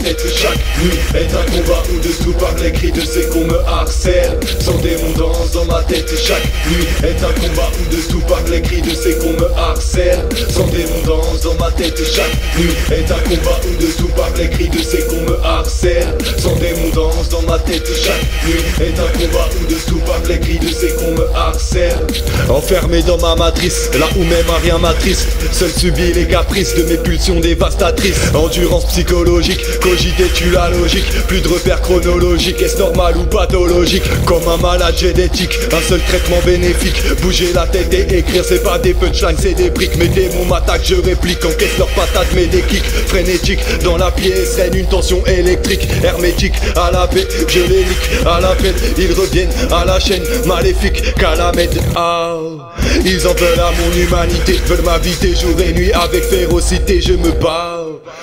tête chaque nuit est un combat où dessous par les cris de ces qu'on me harcèle. Sans démon danse dans ma tête chaque nuit est un combat où dessous par les cris de ces qu'on me harcèle. Sans démon danse dans ma tête chaque nuit est un combat où dessous par les cris de ces qu'on me harcèle. Sans démon danse dans ma tête chaque nuit est un combat où dessous par les cris de ces qu'on me harcèle. Enfermé dans ma matrice, là où même un rien m'attriste, seul subit les caprices de mes pulsions dévastatrices. Endurance psychologique, cogiter tue la logique. Plus de repères chronologiques, est-ce normal ou pathologique? Comme un malade génétique, un seul traitement bénéfique. Bouger la tête et écrire, c'est pas des punchlines, c'est des briques. Mes démons m'attaquent, je réplique, encaisse leurs patates, mets des kicks. Frénétique, dans la pièce règne une tension électrique. Hermétique, à la paix, je les nique. À l'appel, ils reviennent à la chaîne maléfique. Calamède, ah, ils en veulent à mon humanité, veulent m'habiter jour et nuit avec férocité, je me bats.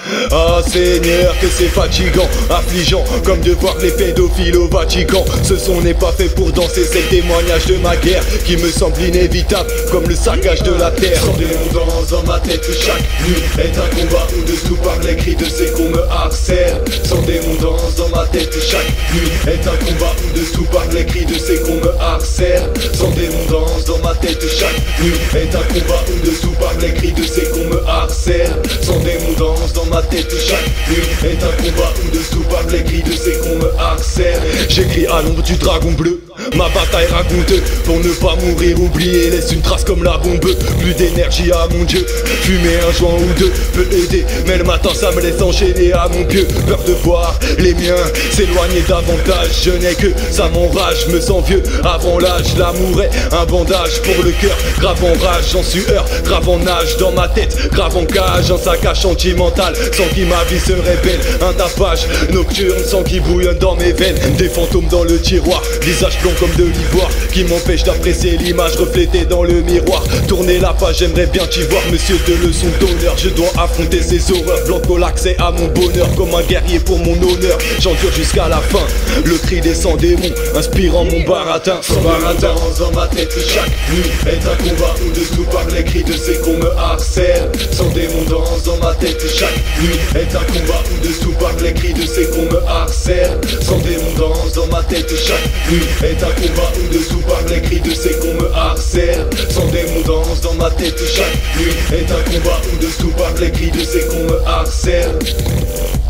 Ah Seigneur, que c'est fatigant, affligeant, comme de voir les pédophiles au Vatican. Ce son n'est pas fait pour danser, c'est le témoignage de ma guerre qui me semble inévitable, comme le saccage de la terre. Sans démon danse dans ma tête chaque nuit est un combat où dessous par les cris de ces qu'on me harcèle. Sans démon danse dans ma tête chaque nuit est un combat où dessous par les cris de ces qu'on me harcèle. Sans démon danse dans ma tête chaque nuit est un combat où dessous par les cris de ces qu'on me harcèle. Sans démon danse dans ma tête chaque nuit est un combat où dessous par les cris de ces qu'on me harcèle. J'écris à l'ombre du dragon bleu, ma bataille raconte pour ne pas mourir oublié, laisse une trace comme la bombe. Plus d'énergie à mon Dieu, fumer un joint ou deux peut aider, mais le matin ça me laisse enchaîner à mon pieu. Peur de voir les miens s'éloigner davantage, je n'ai que ça m'enrage, me sens vieux avant l'âge. L'amour est un bandage pour le cœur, grave en rage, en sueur, grave en nage. Dans ma tête, grave en cage, un saccage sentimental sans qui ma vie se révèle. Un tapage nocturne sans qui bouillonne dans mes veines. Des fantômes dans le tiroir, visage blanc comme de l'ivoire, qui m'empêche d'apprécier l'image reflétée dans le miroir. Tourner la page, j'aimerais bien t'y voir, monsieur de leçon d'honneur. Je dois affronter ces horreurs, blanco l'accès à mon bonheur. Comme un guerrier pour mon honneur, j'endure jusqu'à la fin. Le cri des sans démons, inspirant mon baratin. Sans baratin dans ma tête chaque nuit est un combat où dessous par les cris de ces qu'on me harcèle. Sans démon danse dans ma tête chaque nuit est un combat où dessous par les cris de ces qu'on me harcèle. Sans démon danse dans ma tête chaque nuit est un combat où dessous par les cris de ces qu'on me harcèle. Sans démon danse dans ma tête chaque nuit est un combat où dessous par les cris de ces qu'on me harcèle.